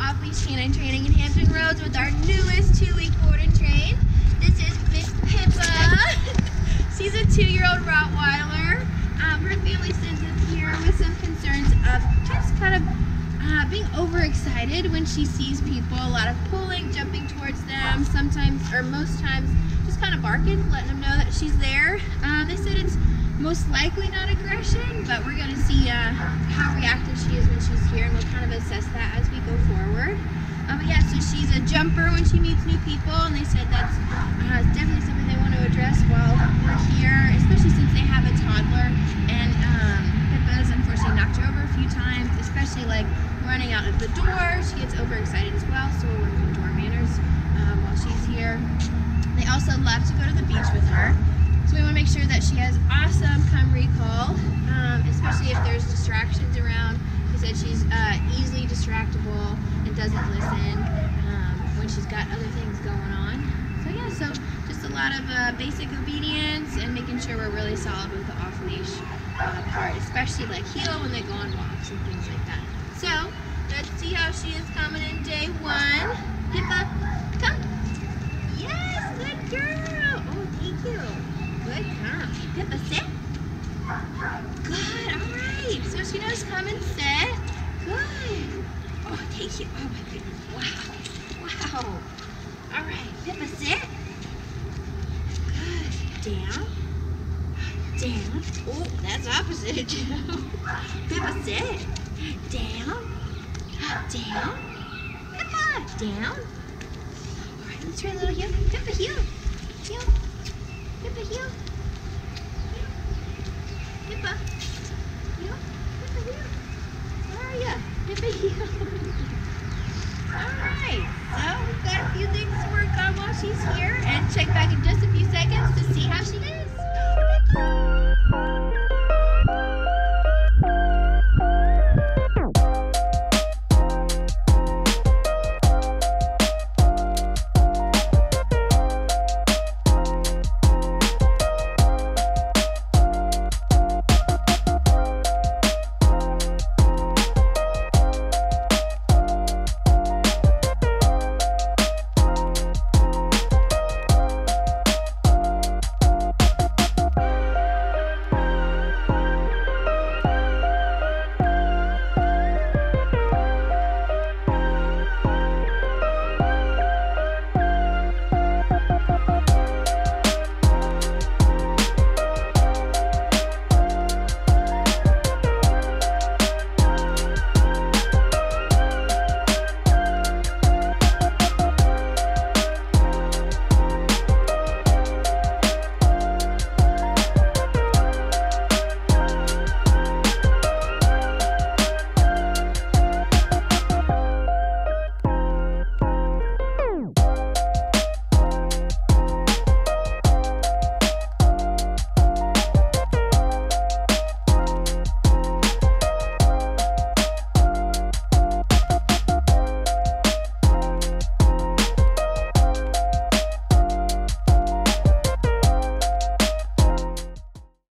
Off-Leash Canine Training in Hampton Roads with our newest 2-week board and train. This is Miss Pippa. She's a 2-year-old Rottweiler. Her family sent us here with some concerns of just kind of being overexcited when she sees people. A lot of pulling, jumping towards them, sometimes, or most times, just kind of barking, letting them know that she's there. They said it's most likely not aggression, but we're going to see how reactive she is when she's here, and we'll kind of assess that as we go forward. But yeah, so she's a jumper when she meets new people, and they said that's definitely something they want to address while we're here, especially since they have a toddler, and Pippa's unfortunately knocked her over a few times, especially like running out of the door. She gets overexcited as well, so we're working on door manners while she's here. They also love to go to the beach with her. So we want to make sure that she has awesome recall, especially if there's distractions around. He said she's easily distractible and doesn't listen when she's got other things going on. So yeah, so just a lot of basic obedience and making sure we're really solid with the off-leash part, especially like heel when they go on walks and things like that. So let's see how she is coming in day 1. Pippa, come. Yes, good girl. Oh, thank you. Good girl. Pippa, sit. Good, alright. So she knows come and sit. Good. Oh, thank you. Oh my goodness. Wow. Wow. Alright, Pippa, sit. Good. Down. Down. Oh, that's opposite. Pippa, sit. Down. Down. Pippa, down. Alright, let's try a little heel. Pippa, heel. Heel. Pippa, heel. Pippa. Heel. Pippa, heel. Where are ya? Pippa, heel.